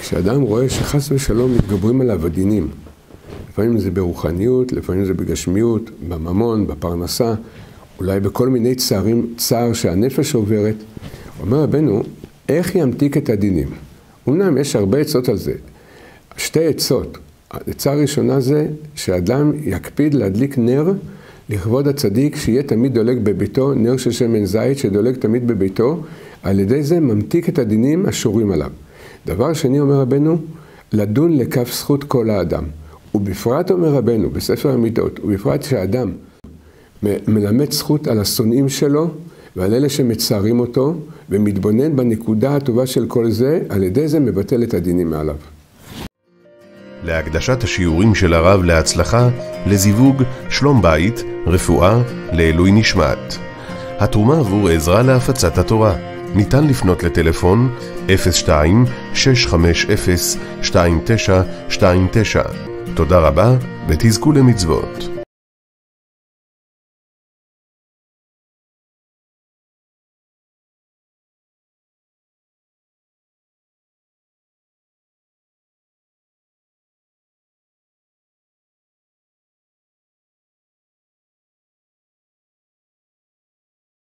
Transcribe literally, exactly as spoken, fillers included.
כשאדם רואה שחס ושלום מתגברים עליו הדינים, לפעמים זה ברוחניות, לפעמים זה בגשמיות, בממון, בפרנסה, אולי בכל מיני צערים, צער שהנפש עוברת, אומר רבנו, איך ימתיק את הדינים? אומנם יש הרבה עצות על זה, שתי עצות. העצה הראשונה זה שאדם יקפיד להדליק נר לכבוד הצדיק, שיהיה תמיד דולק בביתו, נר של שמן זית שדולק תמיד בביתו, על ידי זה ממתיק את הדינים השורים עליו. דבר שני אומר רבנו, לדון לכף זכות כל האדם. ובפרט אומר רבנו, בספר המידות, ובפרט שהאדם מלמד זכות על השונאים שלו, ועל אלה שמצערים אותו, ומתבונן בנקודה הטובה של כל זה, על ידי זה מבטל את הדינים מעליו. להקדשת השיעורים של הרב להצלחה, לזיווג, שלום בית, רפואה, לעילוי נשמת. התרומה עבור עזרה להפצת התורה. ניתן לפנות לטלפון אפס שתיים שש חמש אפס שתיים תשע שתיים תשע. תודה רבה ותזכו למצוות.